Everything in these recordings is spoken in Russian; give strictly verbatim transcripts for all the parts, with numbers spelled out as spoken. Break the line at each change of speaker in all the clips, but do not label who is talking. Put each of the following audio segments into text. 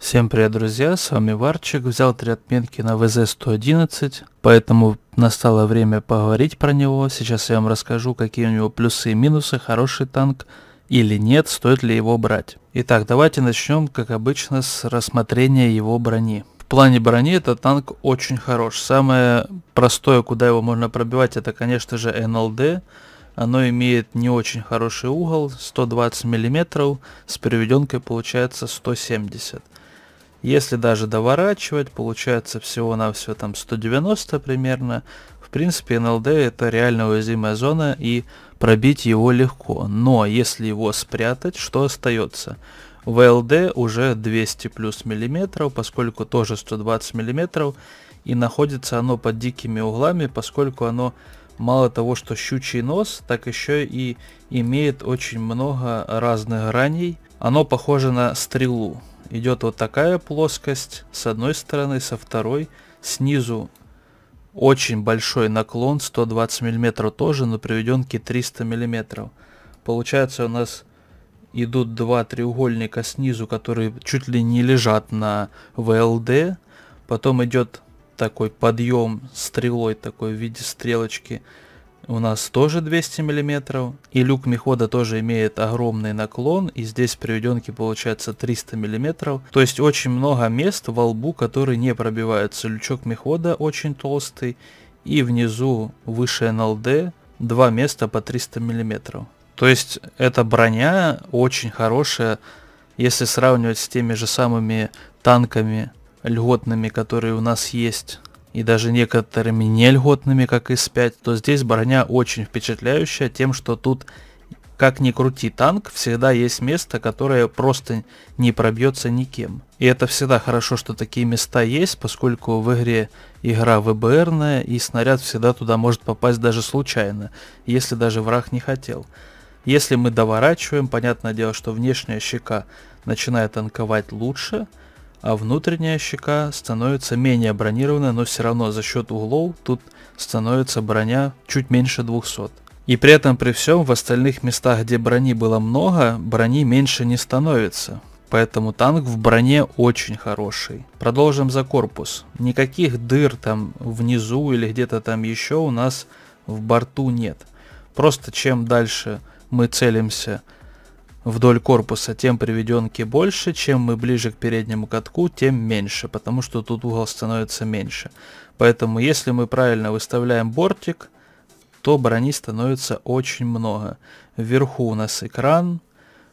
Всем привет, друзья, с вами Варчик. Взял три отметки на вэ зэ сто одиннадцать, поэтому настало время поговорить про него. Сейчас я вам расскажу, какие у него плюсы и минусы, хороший танк или нет, стоит ли его брать. Итак, давайте начнем, как обычно, с рассмотрения его брони. В плане брони этот танк очень хорош. Самое простое, куда его можно пробивать, это, конечно же, эн эл дэ. Оно имеет не очень хороший угол, сто двадцать миллиметров, с переведенкой получается сто семьдесят. Если даже доворачивать, получается всего-навсего там сто девяносто примерно. В принципе, эн эл дэ это реально уязвимая зона, и пробить его легко. Но если его спрятать, что остается? вэ эл дэ уже двести плюс миллиметров, поскольку тоже сто двадцать миллиметров, и находится оно под дикими углами, поскольку оно мало того, что щучий нос, так еще и имеет очень много разных граней. Оно похоже на стрелу. Идет вот такая плоскость с одной стороны, со второй. Снизу очень большой наклон, сто двадцать миллиметров тоже, но приведенки триста миллиметров. Получается, у нас идут два треугольника снизу, которые чуть ли не лежат на вэ эл дэ. Потом идет такой подъем стрелой, такой в виде стрелочки, у нас тоже двести миллиметров. И люк мехода тоже имеет огромный наклон, и здесь приведенки получается триста миллиметров. То есть очень много мест во лбу, которые не пробиваются. Лючок мехода очень толстый, и внизу выше эн эл дэ два места по триста миллиметров. То есть эта броня очень хорошая, если сравнивать с теми же самыми танками льготными, которые у нас есть, и даже некоторыми не льготными, как эс пять, то здесь броня очень впечатляющая тем, что тут, как ни крути танк, всегда есть место, которое просто не пробьется никем. И это всегда хорошо, что такие места есть, поскольку в игре игра вэ бэ эрная, и снаряд всегда туда может попасть даже случайно, если даже враг не хотел. Если мы доворачиваем, понятное дело, что внешняя щека начинает танковать лучше, а внутренняя щека становится менее бронированной, но все равно за счет углов тут становится броня чуть меньше двухсот. И при этом при всем в остальных местах, где брони было много, брони меньше не становится. Поэтому танк в броне очень хороший. Продолжим за корпус. Никаких дыр там внизу или где-то там еще у нас в борту нет. Просто чем дальше мы целимся вдоль корпуса, тем приведенки больше, чем мы ближе к переднему катку, тем меньше, потому что тут угол становится меньше. Поэтому если мы правильно выставляем бортик, то брони становится очень много. Вверху у нас экран,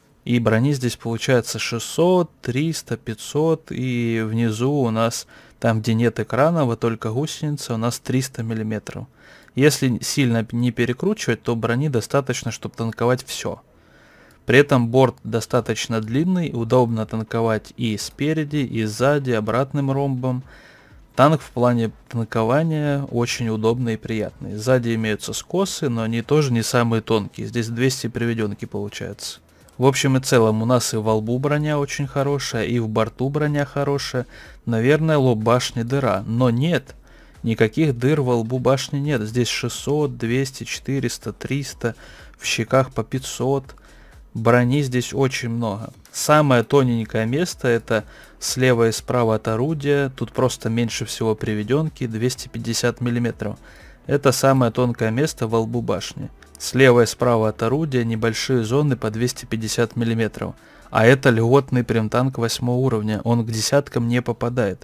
и брони здесь получается шестьсот, триста, пятьсот, и внизу у нас, там где нет экрана, вот только гусеница, у нас триста миллиметров. Если сильно не перекручивать, то брони достаточно, чтобы танковать все. При этом борт достаточно длинный, удобно танковать и спереди, и сзади, обратным ромбом. Танк в плане танкования очень удобный и приятный. Сзади имеются скосы, но они тоже не самые тонкие. Здесь двести приведенки получается. В общем и целом у нас и во лбу броня очень хорошая, и в борту броня хорошая. Наверное, лоб башни дыра, но нет. Никаких дыр во лбу башни нет. Здесь шестьсот, двести, четыреста, триста, в щеках по пятьсот. Брони здесь очень много. Самое тоненькое место это слева и справа от орудия. Тут просто меньше всего приведенки, двести пятьдесят миллиметров. Это самое тонкое место во лбу башни. Слева и справа от орудия небольшие зоны по двести пятьдесят миллиметров. А это льготный прям танк восьмого уровня. Он к десяткам не попадает.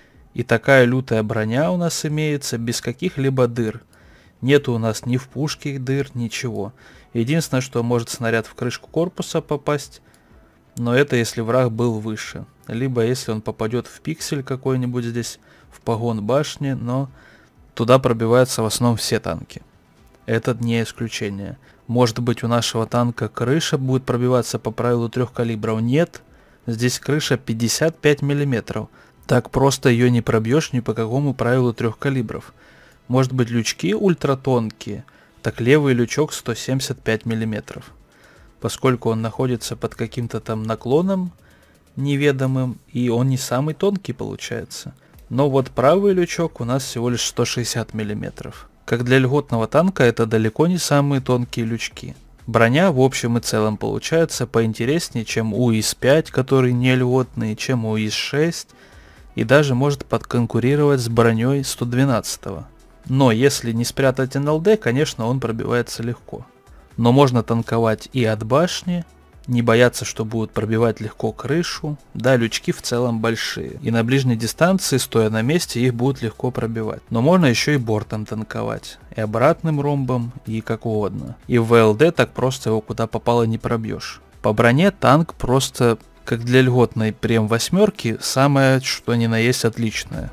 И такая лютая броня у нас имеется без каких-либо дыр. Нету у нас ни в пушке дыр, ничего. Единственное, что может снаряд в крышку корпуса попасть, но это если враг был выше. Либо если он попадет в пиксель какой-нибудь здесь, в погон башни, но туда пробиваются в основном все танки. Это не исключение. Может быть, у нашего танка крыша будет пробиваться по правилу трех калибров? Нет. Здесь крыша пятьдесят пять миллиметров. Так просто ее не пробьешь ни по какому правилу трех калибров. Может быть, лючки ультратонкие, так левый лючок сто семьдесят пять миллиметров. Поскольку он находится под каким-то там наклоном неведомым, и он не самый тонкий получается. Но вот правый лючок у нас всего лишь сто шестьдесят миллиметров. Как для льготного танка это далеко не самые тонкие лючки. Броня в общем и целом получается поинтереснее, чем у ИС пять, который не льготный, чем у ИС шесть, и даже может подконкурировать с броней сто двенадцать. Но если не спрятать эн эл дэ, конечно, он пробивается легко. Но можно танковать и от башни, не бояться, что будут пробивать легко крышу. Да, лючки в целом большие. И на ближней дистанции, стоя на месте, их будут легко пробивать. Но можно еще и бортом танковать. И обратным ромбом, и как угодно. И в вэ эл дэ так просто его куда попало не пробьешь. По броне танк просто, как для льготной прем восьмерки, самое что ни на есть отличное.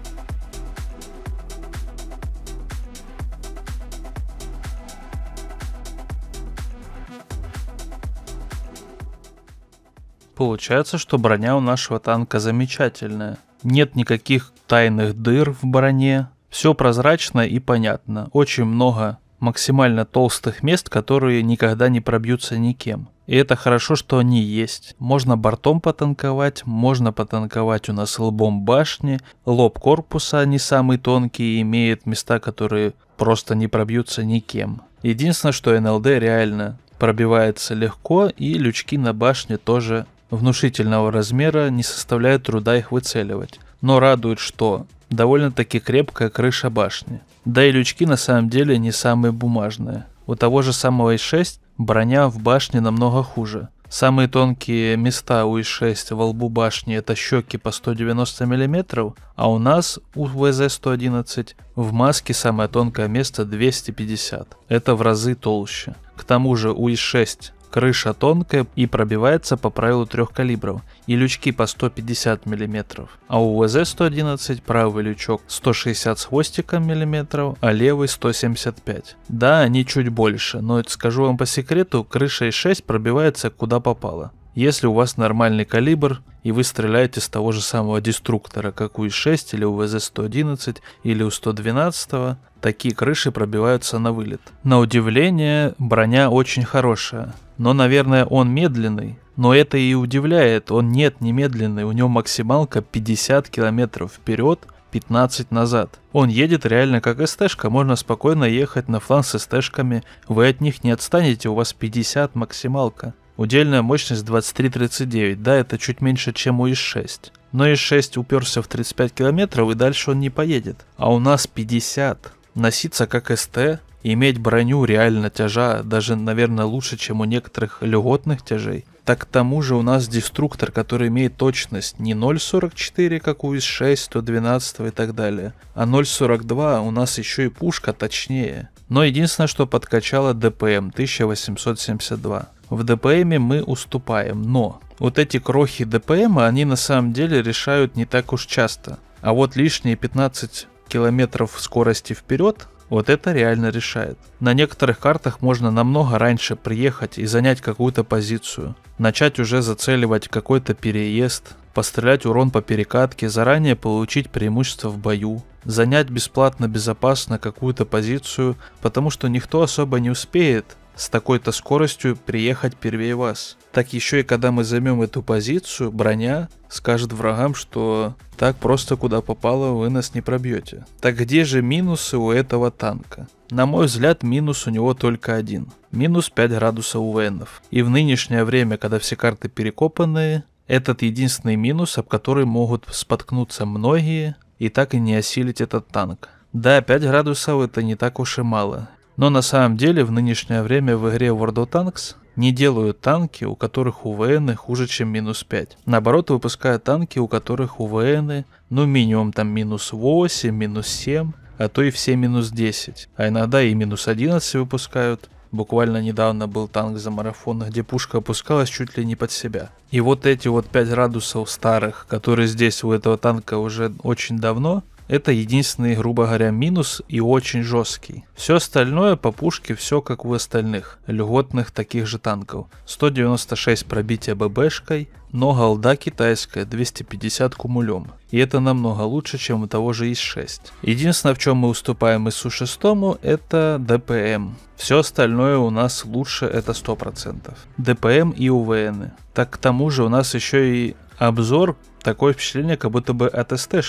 Получается, что броня у нашего танка замечательная. Нет никаких тайных дыр в броне. Все прозрачно и понятно. Очень много максимально толстых мест, которые никогда не пробьются никем. И это хорошо, что они есть. Можно бортом потанковать, можно потанковать у нас лбом башни. Лоб корпуса не самый тонкий, имеет места, которые просто не пробьются никем. Единственное, что эн эл дэ реально пробивается легко, и лючки на башне тоже внушительного размера, не составляет труда их выцеливать. Но радует, что довольно-таки крепкая крыша башни. Да и лючки на самом деле не самые бумажные. У того же самого ИС шесть броня в башне намного хуже. Самые тонкие места у ИС шесть во лбу башни — это щеки по сто девяносто миллиметров, а у нас у вэ зэ сто одиннадцать в маске самое тонкое место двести пятьдесят. Это в разы толще. К тому же у ИС шесть крыша тонкая и пробивается по правилу трех калибров, и лючки по сто пятьдесят миллиметров, а у вэ зэ сто одиннадцать правый лючок сто шестьдесят с хвостиком миллиметров, а левый сто семьдесят пять. Да, они чуть больше, но скажу вам по секрету, крыша ИС шесть пробивается куда попало. Если у вас нормальный калибр и вы стреляете с того же самого деструктора, как у ИС шесть или у вэ зэ сто одиннадцать или у сто двенадцать, такие крыши пробиваются на вылет. На удивление, броня очень хорошая, но, наверное, он медленный. Но это и удивляет, он нет, не медленный, у него максималка пятьдесят километров вперед, пятнадцать назад. Он едет реально как эс-тэшка, можно спокойно ехать на фланг с эс-тэшками, вы от них не отстанете, у вас пятьдесят максималка. Удельная мощность двадцать три тридцать девять, да, это чуть меньше, чем у ИС шесть. Но ИС шесть уперся в тридцать пять километров и дальше он не поедет. А у нас пятьдесят. Носиться как СТ, иметь броню реально тяжа, даже, наверное, лучше, чем у некоторых льготных тяжей. Так к тому же у нас деструктор, который имеет точность не ноль сорок четыре, как у ИС шесть, сто двенадцать и так далее, а ноль сорок два, у нас еще и пушка точнее. Но единственное, что подкачало дэ пэ эм тысяча восемьсот семьдесят два. В дэ пэ эме мы уступаем, но вот эти крохи дэ пэ эма, они на самом деле решают не так уж часто. А вот лишние пятнадцать километров скорости вперед, вот это реально решает. На некоторых картах можно намного раньше приехать и занять какую-то позицию, начать уже зацеливать какой-то переезд, пострелять урон по перекатке, заранее получить преимущество в бою, занять бесплатно, безопасно какую-то позицию, потому что никто особо не успеет с такой-то скоростью приехать первее вас. Так еще и когда мы займем эту позицию, броня скажет врагам, что так просто куда попало вы нас не пробьете. Так где же минусы у этого танка? На мой взгляд, минус у него только один. Минус пять градусов у ВНов. И в нынешнее время, когда все карты перекопанные, этот единственный минус, об который могут споткнуться многие и так и не осилить этот танк. Да, пять градусов это не так уж и мало. Но на самом деле в нынешнее время в игре World of Tanks не делают танки, у которых у вэ эн хуже, чем минус пять. Наоборот, выпускают танки, у которых у вэ эн ну минимум там минус восемь, минус семь, а то и все минус десять. А иногда и минус одиннадцать выпускают. Буквально недавно был танк за марафон, где пушка опускалась чуть ли не под себя. И вот эти вот пять градусов старых, которые здесь у этого танка уже очень давно, это единственный, грубо говоря, минус и очень жесткий. Все остальное по пушке, все как у остальных, льготных таких же танков. сто девяносто шесть пробития ББшкой, но голда китайская двести пятьдесят кумулем. И это намного лучше, чем у того же ИС шесть. Единственное, в чем мы уступаем ИСу шесть, это дэ пэ эм. Все остальное у нас лучше, это сто процентов. дэ пэ эм и у вэ эн. Так к тому же у нас еще и обзор, такое впечатление, как будто бы от эс-тэшки.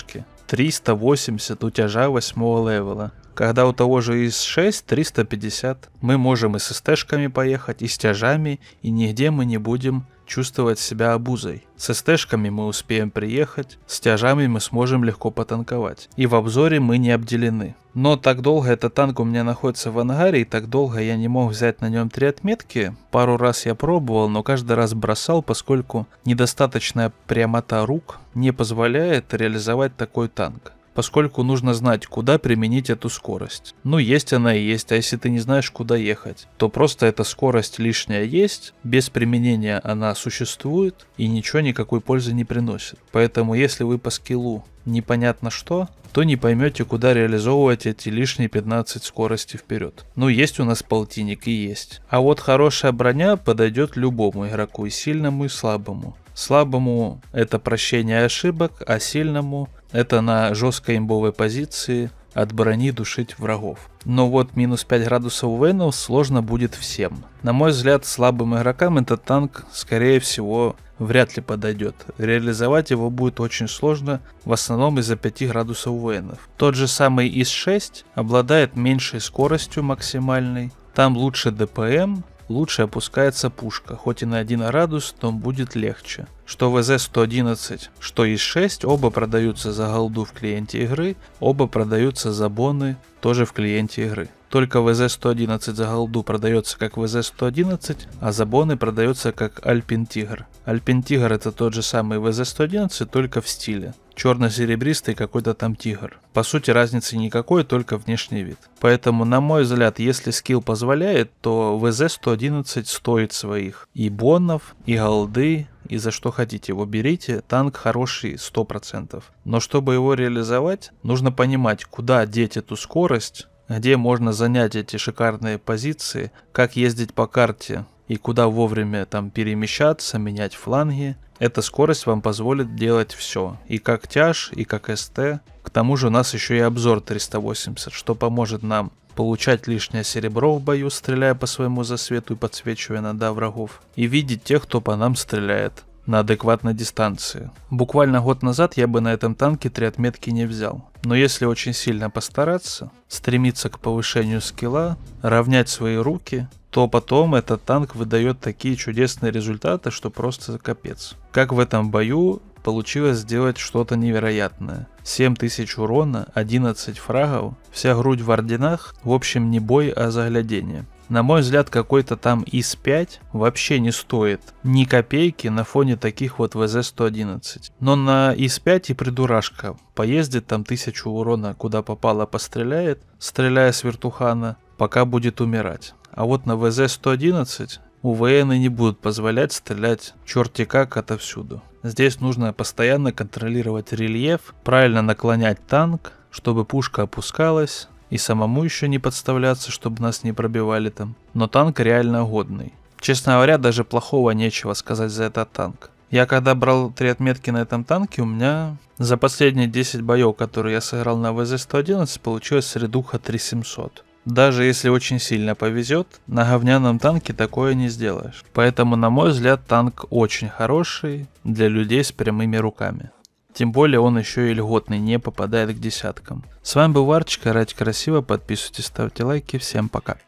триста восемьдесят утяжа восьмого левела. Когда у того же ИС шесть триста пятьдесят. Мы можем и с СТшками поехать, и с тяжами, и нигде мы не будем чувствовать себя обузой. С СТшками мы успеем приехать, с тяжами мы сможем легко потанковать. И в обзоре мы не обделены. Но так долго этот танк у меня находится в ангаре, и так долго я не мог взять на нем три отметки. Пару раз я пробовал, но каждый раз бросал, поскольку недостаточная прямота рук не позволяет реализовать такой танк. Поскольку нужно знать, куда применить эту скорость. Ну, есть она и есть, а если ты не знаешь, куда ехать, то просто эта скорость лишняя есть, без применения она существует и ничего, никакой пользы не приносит. Поэтому, если вы по скиллу непонятно что, то не поймете, куда реализовывать эти лишние пятнадцать скорости вперед. Ну, есть у нас полтинник и есть. А вот хорошая броня подойдет любому игроку, и сильному, и слабому. Слабому это прощение ошибок, а сильному это на жесткой имбовой позиции от брони душить врагов. Но вот минус пять градусов Вейнов сложно будет всем. На мой взгляд, слабым игрокам этот танк, скорее всего, вряд ли подойдет. Реализовать его будет очень сложно, в основном из-за пяти градусов Вейнов. Тот же самый ИС шесть обладает меньшей скоростью максимальной, там лучше ДПМ, лучше опускается пушка, хоть и на один градус, но будет легче. Что вэ зэ сто одиннадцать, что ИС шесть, оба продаются за голду в клиенте игры, оба продаются за боны тоже в клиенте игры. Только вэ зэ сто одиннадцать за голду продается как вэ зэ сто одиннадцать, а за боны продается как Альпин Тигр. Альпин Тигр это тот же самый вэ зэ сто одиннадцать, только в стиле. Черно-серебристый какой-то там тигр. По сути разницы никакой, только внешний вид. Поэтому, на мой взгляд, если скилл позволяет, то вэ зэ сто одиннадцать стоит своих и бонов, и голды, и за что хотите его берите. Танк хороший сто процентов. Но чтобы его реализовать, нужно понимать, куда деть эту скорость, где можно занять эти шикарные позиции, как ездить по карте и куда вовремя там перемещаться, менять фланги. Эта скорость вам позволит делать все, и как тяж, и как СТ. К тому же у нас еще и обзор триста восемьдесят, что поможет нам получать лишнее серебро в бою, стреляя по своему засвету и подсвечивая нада врагов, и видеть тех, кто по нам стреляет на адекватной дистанции. Буквально год назад я бы на этом танке три отметки не взял. Но если очень сильно постараться, стремиться к повышению скилла, равнять свои руки, то потом этот танк выдает такие чудесные результаты, что просто капец. Как в этом бою получилось сделать что-то невероятное. семь тысяч урона, одиннадцать фрагов, вся грудь в орденах, в общем не бой, а заглядение. На мой взгляд, какой-то там ИС пять вообще не стоит ни копейки на фоне таких вот вэ зэ сто одиннадцать. Но на ИС пять и придурашка поездит там тысячу урона, куда попало постреляет, стреляя с вертухана, пока будет умирать. А вот на вэ зэ сто одиннадцать у ВН не будут позволять стрелять черти как отовсюду. Здесь нужно постоянно контролировать рельеф, правильно наклонять танк, чтобы пушка опускалась, и самому еще не подставляться, чтобы нас не пробивали там. Но танк реально годный. Честно говоря, даже плохого нечего сказать за этот танк. Я когда брал три отметки на этом танке, у меня за последние десять боев, которые я сыграл на вэ зэ сто одиннадцать, получилась средуха три тысячи семьсот. Даже если очень сильно повезет, на говняном танке такое не сделаешь. Поэтому, на мой взгляд, танк очень хороший для людей с прямыми руками. Тем более он еще и льготный, не попадает к десяткам. С вами был Варчик, играйте красиво, подписывайтесь, ставьте лайки, всем пока.